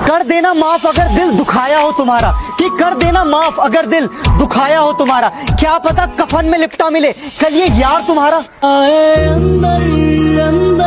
कर देना माफ अगर दिल दुखाया हो तुम्हारा, कि कर देना माफ अगर दिल दुखाया हो तुम्हारा, क्या पता कफन में लिपटा मिले कल ये यार तुम्हारा।